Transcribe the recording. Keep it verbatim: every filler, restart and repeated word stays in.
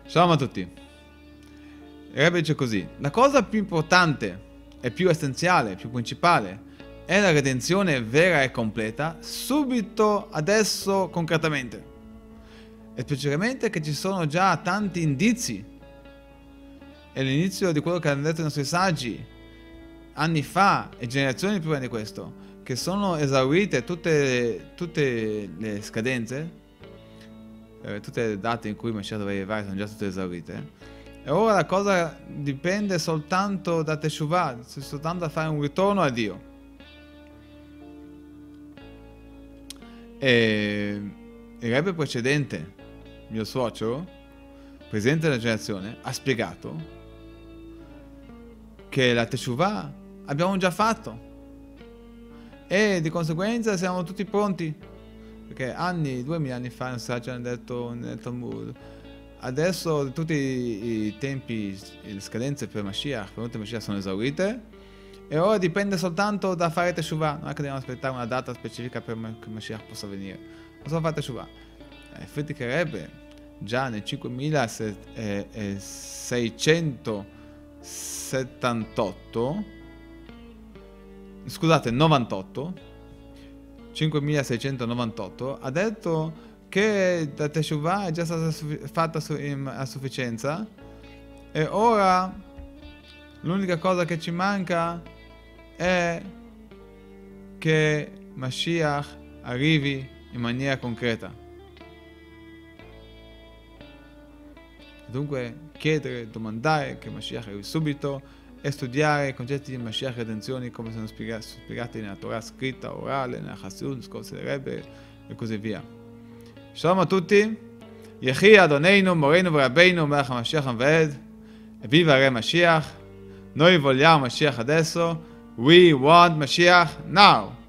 Shalom a tutti. Il Rebbe dice così: la cosa più importante e più essenziale, più principale è la redenzione vera e completa subito, adesso, concretamente. E specialmente che ci sono già tanti indizi. E l'inizio di quello che hanno detto i nostri saggi anni fa e generazioni prima di questo, che sono esaurite tutte, tutte le scadenze, eh, tutte le date in cui Mashiach doveva arrivare sono già tutte esaurite. E ora la cosa dipende soltanto da Teshuvah, soltanto da fare un ritorno a Dio. E il Rebbe precedente, mio suocero, presidente della generazione, ha spiegato che la Teshuvah abbiamo già fatto e di conseguenza siamo tutti pronti, perché anni, duemila anni fa, non so, ci hanno detto nel Talmud, adesso tutti i tempi, le scadenze per Mashiach, per il Mashiach sono esaurite e ora dipende soltanto da fare Teshuvah, non è che dobbiamo aspettare una data specifica per che Mashiach possa venire, ma solo fare Teshuvah. Infatti che Rebbe già nel cinquemilaseicentosettantotto, scusate, novantotto, cinquemilaseicentonovantotto, ha detto che la Teshuvah è già stata fatta a sufficienza e ora l'unica cosa che ci manca è che Mashiach arrivi in maniera concreta. Dunque chiedere, domandare che Mashiach arrivi subito e studiare i concetti di Mashiach redenzioni come sono spiegati nella Torah scritta, orale, nella Chassidut, discorsi del Rebbe e così via. Shalom a tutti, Yehi Adoneinu, Moreno e Rabbeinu, Melech HaMashiach Aved, viva Re Mashiach, noi vogliamo Mashiach adesso, we want Mashiach now!